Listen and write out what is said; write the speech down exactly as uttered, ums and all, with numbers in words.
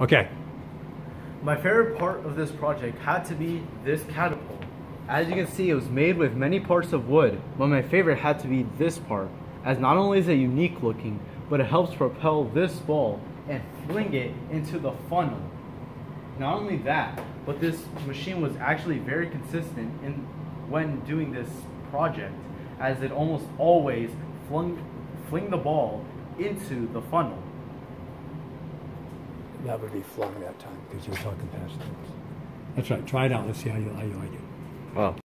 Okay. My favorite part of this project had to be this catapult. As you can see, it was made with many parts of wood, but my favorite had to be this part, as not only is it unique looking, but it helps propel this ball and fling it into the funnel. Not only that, but this machine was actually very consistent in when doing this project, as it almost always flung fling the ball into the funnel. That would be flung that time because you were talking past things. That's right. Try it out. Let's see how you, how you like it. Oh.